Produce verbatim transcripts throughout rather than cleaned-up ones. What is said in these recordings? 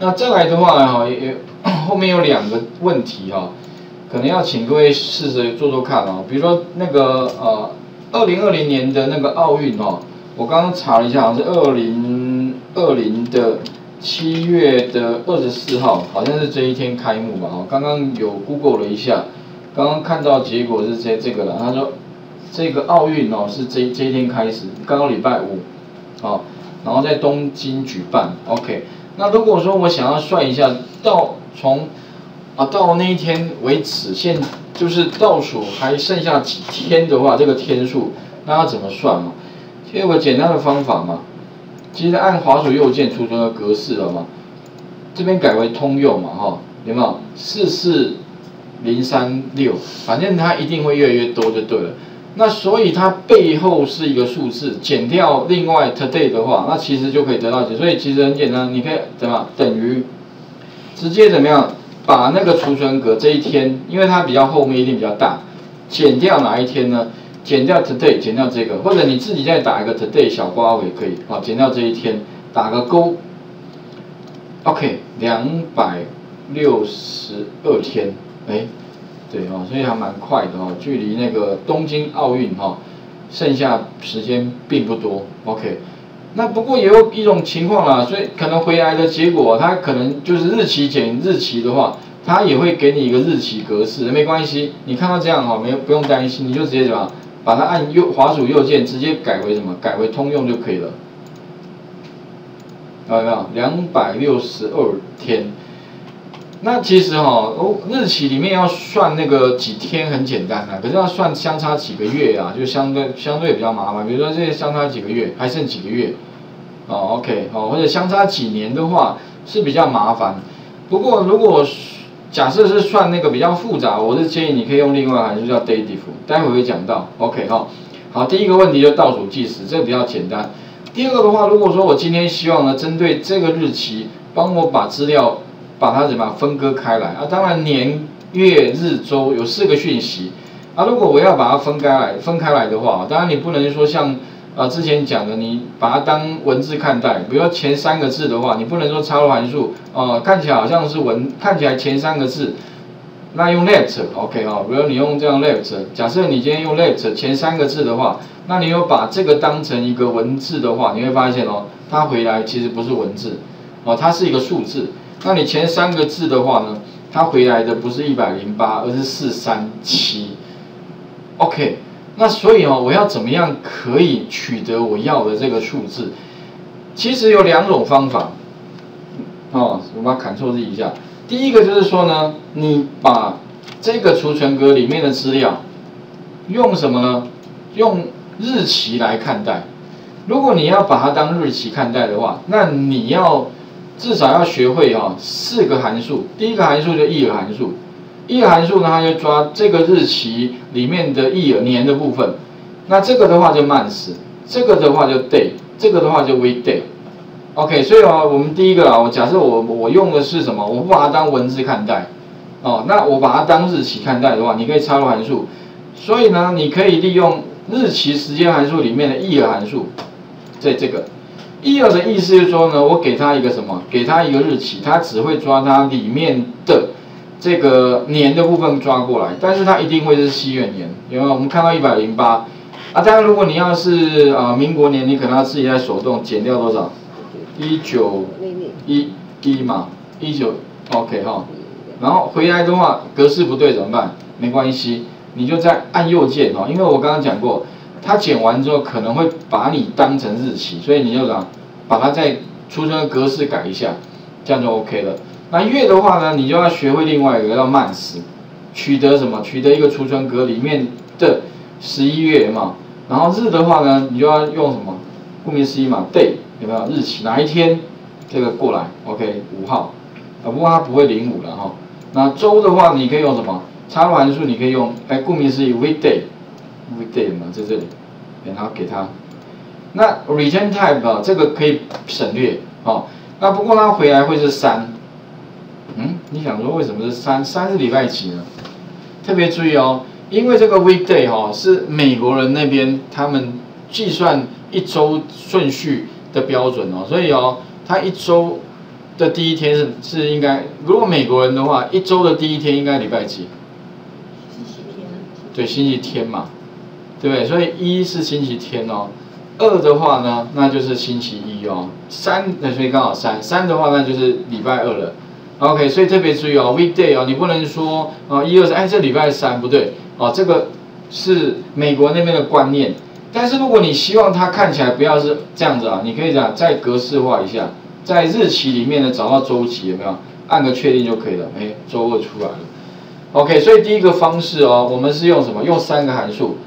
那再来的话哈，也后面有两个问题哈，可能要请各位试着做做看哦。比如说那个呃，二零二零年的那个奥运哦，我刚刚查了一下，好像是二零二零的七月的二十四号，好像是这一天开幕吧？哦，刚刚有 Google 了一下，刚刚看到结果是这这个了。他说这个奥运哦是这这一天开始，刚刚礼拜五，哦，然后在东京举办 ，OK。那如果说我想要算一下，到从啊到那一天为止，现就是倒数还剩下几天的话，这个天数，那要怎么算嘛？其实有个简单的方法嘛，其实按滑鼠右键储存的格式了嘛，这边改为通用嘛，哈，有没有？四四零三六，反正它一定会越来越多就对了。那所以它背后是一个数字，减掉另外 today 的话，那其实就可以得到解。所以其实很简单，你可以怎么等于直接怎么样把那个储存格这一天，因为它比较后面一定比较大，减掉哪一天呢？减掉 today， 减掉这个，或者你自己再打一个 today 小括号也可以，好，减掉这一天，打个勾。OK， 两百六十二天，哎。对哦，所以还蛮快的哦，距离那个东京奥运哈，剩下时间并不多。OK， 那不过也有一种情况啦，所以可能回来的结果，它可能就是日期减日期的话，它也会给你一个日期格式，没关系，你看到这样哈，没有不用担心，你就直接怎么把它按右滑鼠右键直接改为什么？改为通用就可以了。有没有？两百六十二天。那其实哈、哦，日期里面要算那个几天很简单啊，可是要算相差几个月啊，就相对相对比较麻烦。比如说这些相差几个月，还剩几个月，哦 ，OK， 哦，或者相差几年的话是比较麻烦。不过如果假设是算那个比较复杂，我是建议你可以用另外函数叫 dative， 待会会讲到 ，OK 哈、哦。好，第一个问题就倒数计时，这个比较简单。第二个的话，如果说我今天希望呢，针对这个日期，帮我把资料。把它怎么样分割开来啊？当然年月日周有四个讯息啊。如果我要把它分开来分开来的话，当然你不能说像啊之前讲的，你把它当文字看待。比如说前三个字的话，你不能说插入函数，呃，看起来好像是文，看起来前三个字，那用 left，OK 哈、哦。比如你用这样 left， 假设你今天用 left 前三个字的话，那你有把这个当成一个文字的话，你会发现哦，它回来其实不是文字，哦，它是一个数字。那你前三个字的话呢，它回来的不是一百零八，而是四三七。OK， 那所以哦，我要怎么样可以取得我要的这个数字？其实有两种方法。哦，我把 Ctrl Z 一下。第一个就是说呢，你把这个储存格里面的资料用什么呢？用日期来看待。如果你要把它当日期看待的话，那你要至少要学会哈、哦、四个函数。第一个函数就 year 函数 ，year 函数呢，它就抓这个日期里面的 year 年的部分。那这个的话就 month， 这个的话就 day， 这个的话就 weekday。OK， 所以啊，我们第一个啊，我假设我我用的是什么？我不把它当文字看待，哦，那我把它当日期看待的话，你可以插入函数。所以呢，你可以利用日期时间函数里面的 year 函数，在这个。year 的意思就是说呢，我给它一个什么？给它一个日期，它只会抓它里面的这个年的部分抓过来，但是它一定会是西元年，有没有？我们看到一百零八啊，当然如果你要是啊、呃、民国年，你可能要自己在手动减掉多少？一九一一嘛，一九 OK 哈，然后回来的话格式不对怎么办？没关系，你就再按右键哈，因为我刚刚讲过。它剪完之后可能会把你当成日期，所以你就讲把它在储存的格式改一下，这样就 OK 了。那月的话呢，你就要学会另外一个叫 month， 取得什么？取得一个储存格里面的十一月嘛。然后日的话呢，你就要用什么？顾名思义嘛 ，day 有没有？日期哪一天？这个过来 ，OK， 五号啊，不过它不会零五了哈。那周的话，你可以用什么？插入函数你可以用，哎，顾名思义 weekday。weekday 嘛，在这里，然后给它。那 return type 啊，这个可以省略哦。那不过它回来会是三。嗯，你想说为什么是三？三是礼拜几呢？特别注意哦，因为这个 weekday 哈、哦、是美国人那边他们计算一周顺序的标准哦，所以哦，它一周的第一天是是应该，如果美国人的话，一周的第一天应该礼拜几？ 星期天。 对，星期天嘛，对不对？所以一是星期天哦，二的话呢，那就是星期一哦，三那所以刚好三，三的话那就是礼拜二了。OK， 所以特别注意哦 ，weekday 哦，你不能说啊一二三，哎这礼拜三不对哦，这个是美国那边的观念。但是如果你希望它看起来不要是这样子啊，你可以讲再格式化一下，在日期里面呢找到周期有没有？按个确定就可以了，哎，周二出来了。OK， 所以第一个方式哦，我们是用什么？用三个函数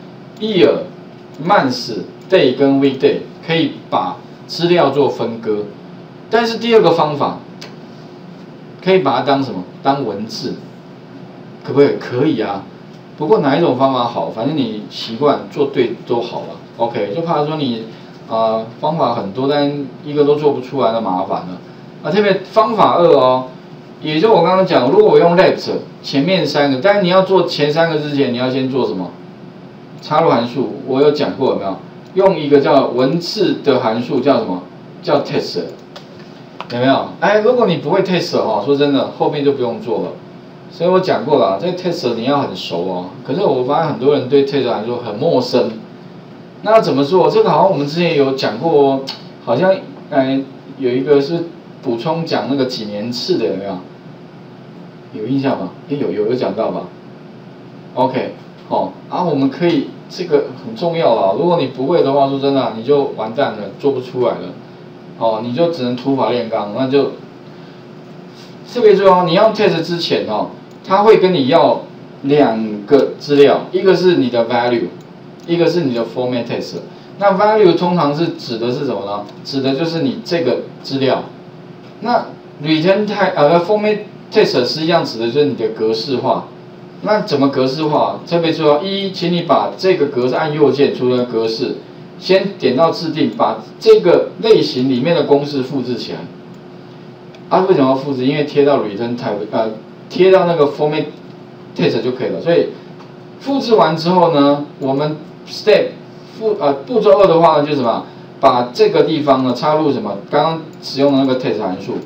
，year、month、day 跟 weekday， 可以把资料做分割。但是第二个方法。可以把它当什么？当文字，可不可以？可以啊。不过哪一种方法好？反正你习惯做对都好了。OK， 就怕说你啊、呃、方法很多，但一个都做不出来，那麻烦了。啊，特别方法二哦，也就我刚刚讲，如果我用 left 前面三个，但是你要做前三个之前，你要先做什么？插入函数，我有讲过有没有？用一个叫文字的函数叫什么？叫 test。有没有？哎，如果你不会 test 哦，说真的，后面就不用做了。所以我讲过了，这个 test 你要很熟哦。可是我发现很多人对 test 来说很陌生。那要怎么做？这个好像我们之前有讲过，好像哎有一个是补充讲那个几年次的有没有？有印象吗？哎有有有讲到吧 ？OK， 哦啊，我们可以这个很重要啊。如果你不会的话，说真的，你就完蛋了，做不出来了。哦，你就只能土法炼钢，那就特别重要。你要 test 之前哦，他会跟你要两个资料，一个是你的 value， 一个是你的 format test。那 value 通常是指的是什么呢？指的就是你这个资料。那 return type 呃 format test 实际上指的就是你的格式化。那怎么格式化？特别重要，一，请你把这个格式按右键出了格式。先点到制定，把这个类型里面的公式复制起来。啊，为什么要复制？因为贴到 return type， 呃，贴到那个 format text 就可以了。所以复制完之后呢，我们 step 步呃步骤二的话呢，就是什么？把这个地方呢插入什么？刚刚使用的那个 text 函数。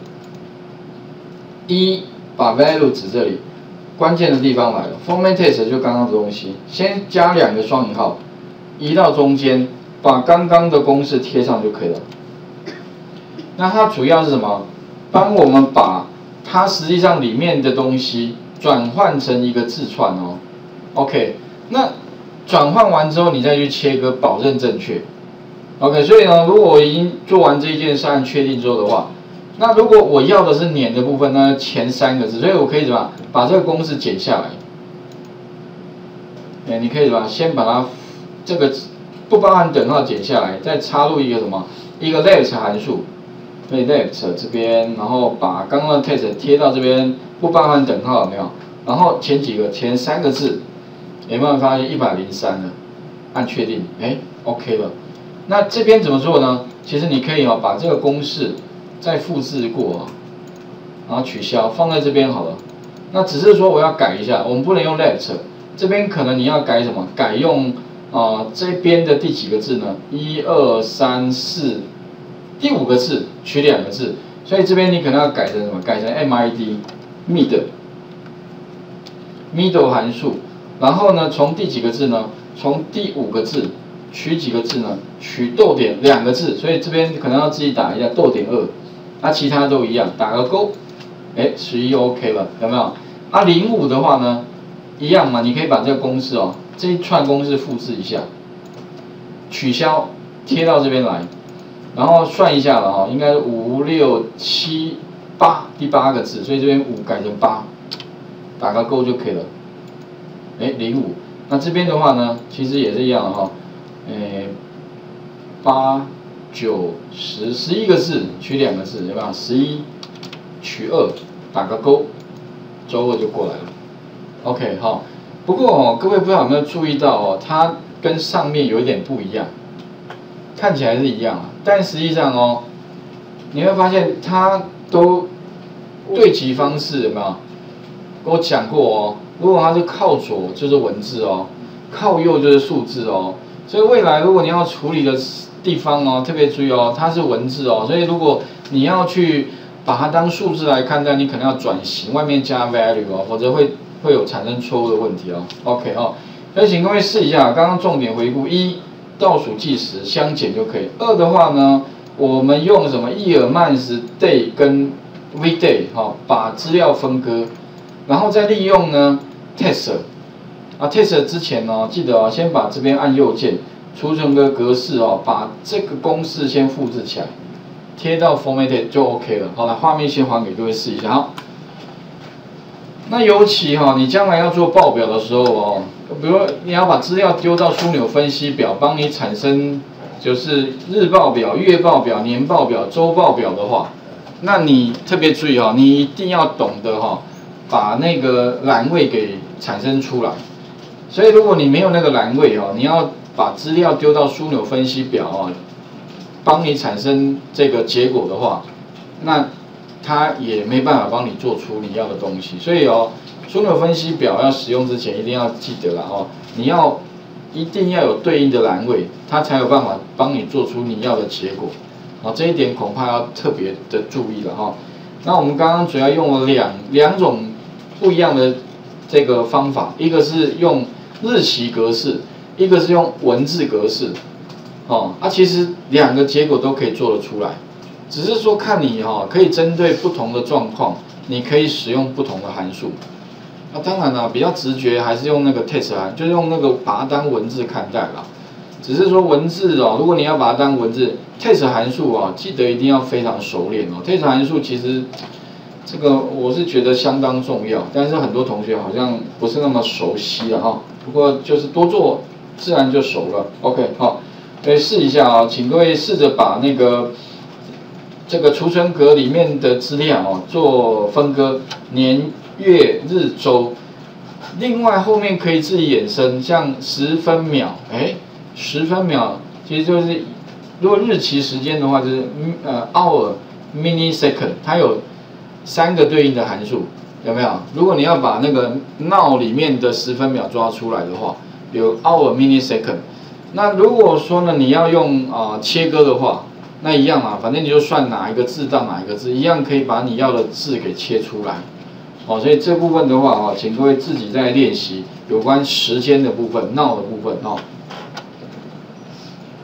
一，把 value 指这里，关键的地方来了。format text 就刚刚的东西，先加两个双引号，移到中间。把刚刚的公式贴上就可以了。那它主要是什么？帮我们把它实际上里面的东西转换成一个字串哦。OK， 那转换完之后，你再去切割，保证正确。OK， 所以呢，如果我已经做完这一件事按确定之后的话，那如果我要的是年的部分，那前三个字，所以我可以怎么把这个公式剪下来？哎，你可以什么？先把它这个。不包含等号剪下来，再插入一个什么？一个 left 函数，所以 left 这边，然后把刚刚的 text 贴到这边，不包含等号有没有？然后前几个前三个字，有没有发现一百零三了？按确定，哎 ，OK 了。那这边怎么做呢？其实你可以哦，把这个公式再复制过啊，然后取消，放在这边好了。那只是说我要改一下，我们不能用 left， 这边可能你要改什么？改用。啊、呃，这边的第几个字呢？一二三四，第五个字取两个字，所以这边你可能要改成什么？改成 mid mid middle 函数，然后呢，从第几个字呢？从第五个字取几个字呢？取逗点两个字，所以这边可能要自己打一下逗点二，那、啊、其他都一样，打个勾，哎，十一 OK 了，有没有？啊，零五的话呢，一样嘛，你可以把这个公式哦。这一串公式复制一下，取消，贴到这边来，然后算一下了哈，应该是五六七八第八个字，所以这边五改成八，打个勾就可以了。哎，零五，那这边的话呢，其实也是一样的哈，哎，八九十十一个字取两个字，有没有？十一取二，打个勾，周二就过来了。OK， 好。不过哦，各位不知道有没有注意到哦，它跟上面有一点不一样，看起来是一样啊，但实际上哦，你会发现它都对齐方式有没有？我讲过哦，如果它是靠左就是文字哦，靠右就是数字哦，所以未来如果你要处理的地方哦，特别注意哦，它是文字哦，所以如果你要去把它当数字来看待，你可能要转型，外面加 value 哦，否则会会有产生错误的问题哦。OK 哦，所以请各位试一下，刚刚重点回顾：一，倒数计时相减就可以；二的话呢，我们用什么伊尔曼斯 day 跟 weekday 哈，把资料分割，然后再利用呢 test 啊 test 之前呢，记得哦，先把这边按右键，储存个格式哦，把这个公式先复制起来。贴到 formatted 就 OK 了。好了，画面先还给各位试一下。好，那尤其哈、哦，你将来要做报表的时候哦，比如你要把资料丢到枢纽分析表，帮你产生就是日报表、月报表、年报表、周报表的话，那你特别注意哈、哦，你一定要懂得哈、哦，把那个栏位给产生出来。所以如果你没有那个栏位哦，你要把资料丢到枢纽分析表啊、哦。帮你产生这个结果的话，那它也没办法帮你做出你要的东西。所以哦，枢纽分析表要使用之前一定要记得了哦，你要一定要有对应的栏位，它才有办法帮你做出你要的结果。好，这一点恐怕要特别的注意了哈、哦。那我们刚刚主要用了两两种不一样的这个方法，一个是用日期格式，一个是用文字格式。哦，啊，其实两个结果都可以做得出来，只是说看你哈、哦，可以针对不同的状况，你可以使用不同的函数。那、啊、当然了，比较直觉还是用那个 text 函，就是用那个把它当文字看待啦。只是说文字哦，如果你要把它当文字 text 函数啊，记得一定要非常熟练哦。text 函数其实这个我是觉得相当重要，但是很多同学好像不是那么熟悉了哈、哦。不过就是多做，自然就熟了。OK 好、哦。所以试一下啊、哦，请各位试着把那个这个储存格里面的资料哦做分割，年、月、日、周。另外后面可以自己衍生，像十分秒，哎，十分秒其实就是如果日期时间的话，就是呃 hour、millisecond， 它有三个对应的函数，有没有？如果你要把那个 now 里面的十分秒抓出来的话，有 hour、millisecond。那如果说呢，你要用啊、呃、切割的话，那一样嘛，反正你就算哪一个字到哪一个字，一样可以把你要的字给切出来。哦，所以这部分的话啊、哦，请各位自己再练习有关时间的部分、闹的部分哦。